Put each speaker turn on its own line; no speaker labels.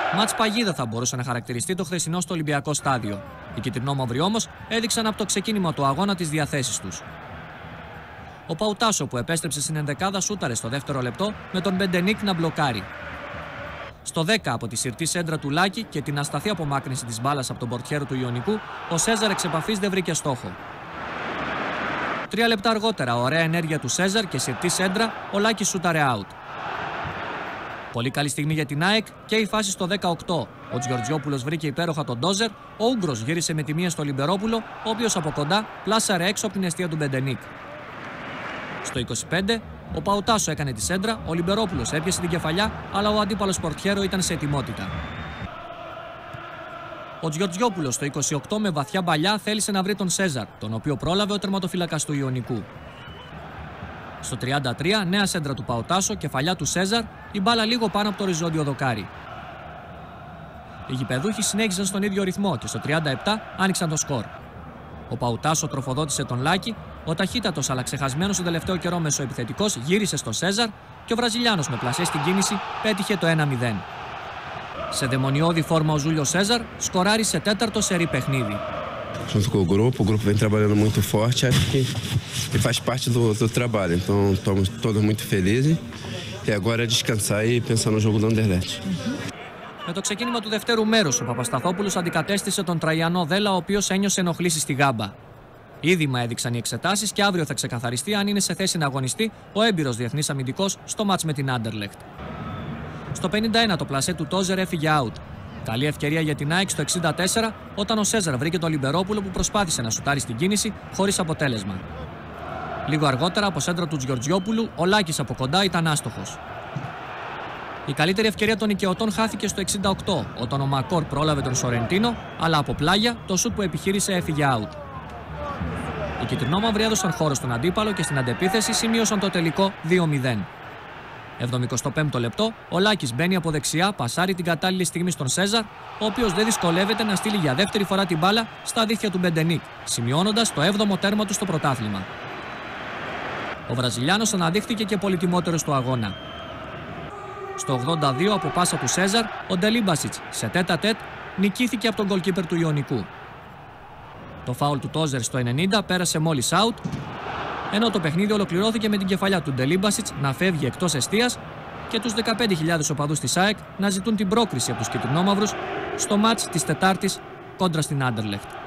Μάτς παγίδα θα μπορούσε να χαρακτηριστεί το χθεσινό στο Ολυμπιακό στάδιο. Οι κυτρινόμαυροι όμως έδειξαν από το ξεκίνημα του αγώνα τις διαθέσεις τους. Ο Παουτάσο που επέστρεψε στην ενδεκάδα σούταρε στο δεύτερο λεπτό με τον Μπεντενίκ να μπλοκάρει. Στο 10 από τη συρτή σέντρα του Λάκη και την ασταθή απομάκρυνση της μπάλας από τον πορτιέρο του Ιωνικού, ο Σέζαρ εξ επαφής δεν βρήκε στόχο. 3 λεπτά αργότερα, ωραία ενέργεια του Σέζαρ και συρτή σέντρα, ο Λάκης σούταρε out. Πολύ καλή στιγμή για την ΑΕΚ και η φάση στο 18. Ο Τζιορτζιόπουλος βρήκε υπέροχα τον Ντόζερ, ο Ούγκρος γύρισε με τη μία στο Λιμπερόπουλο, ο οποίος από κοντά πλάσαρε έξω από την εστία του Μπεντενίκ. Στο 25, ο Παουτάσο έκανε τη σέντρα, ο Λιμπερόπουλος έπιασε την κεφαλιά, αλλά ο αντίπαλος πορτιέρο ήταν σε ετοιμότητα. Ο Τζιορτζιόπουλος στο 28 με βαθιά μπαλιά θέλησε να βρει τον Σέζαρ, τον οποίο πρόλαβε ο τερματοφύλακας του Ιωνικού. Στο 33, νέα σέντρα του Παουτάσο, κεφαλιά του Σέζαρ, η μπάλα λίγο πάνω από το οριζόντιο δοκάρι. Οι γηπεδούχοι συνέχισαν στον ίδιο ρυθμό και στο 37 άνοιξαν το σκορ. Ο Παουτάσο τροφοδότησε τον Λάκη, ο ταχύτατος αλλά ξεχασμένος τον τελευταίο καιρό μεσοεπιθετικός γύρισε στο Σέζαρ και ο Βραζιλιάνος με πλασέ στην κίνηση πέτυχε το 1-0. Σε δαιμονιώδη φόρμα ο Ζούλιο Σέζαρ σκοράρισε τέταρτο σερί παιχνίδι.
Junto com o grupo vem trabalhando muito forte, acho que faz parte do trabalho. Então estamos todos muito felizes e agora é descansar e pensar no jogo do Anderlecht.
Με το ξεκίνημα του δευτέρου μέρους, ο Παπασταθόπουλος αντικατέστησε τον Τραγιανό Δέλα, ο οποίος ένιωσε ενοχλήσεις στη γάμπα. Ήδημα έδειξαν οι εξετάσεις και αύριο θα ξεκαθαριστεί αν είναι σε θέση να αγωνιστεί ο έμπειρος διεθνής αμυντικός στο μάτς με την Άντερλεχτ. Στο 51 το πλασέ του Τόζερ έφυγε out. Καλή ευκαιρία για την ΑΕΚ στο 64 όταν ο Σέζαρ βρήκε τον Λιμπερόπουλο που προσπάθησε να σουτάρει στην κίνηση χωρίς αποτέλεσμα. Λίγο αργότερα από σέντρα του Τζιορτζιόπουλου, ο Λάκης από κοντά ήταν άστοχος. Η καλύτερη ευκαιρία των οικειωτών χάθηκε στο 68 όταν ο Μακόρ πρόλαβε τον Σορεντίνο, αλλά από πλάγια το σουτ που επιχείρησε έφυγε out. Οι κυτρινόμαυροι έδωσαν χώρο στον αντίπαλο και στην αντεπίθεση σημείωσαν το τελικό 2-0. 75ο λεπτό, ο Λάκης μπαίνει από δεξιά, πασάρει την κατάλληλη στιγμή στον Σέζαρ, ο οποίος δεν δυσκολεύεται να στείλει για δεύτερη φορά την μπάλα στα δίχτυα του Μπεντενίκ, σημειώνοντας το 7ο τέρμα του στο πρωτάθλημα. Ο Βραζιλιάνος αναδείχθηκε και πολυτιμότερος του αγώνα. Στο 82 από πάσα του Σέζαρ, ο Ντελίμπασιτς σε τέτα-τέτ νικήθηκε από τον γκολκίπερ του Ιωνικού. Το φάουλ του Τόζερ στο 90 πέρασε μόλις out, ενώ το παιχνίδι ολοκληρώθηκε με την κεφαλιά του Ντελίμπασιτς να φεύγει εκτός εστίας και τους 15.000 οπαδούς της ΑΕΚ να ζητούν την πρόκριση από τους κυτρινόμαυρους στο μάτς της Τετάρτης κόντρα στην Άντερλεχτ.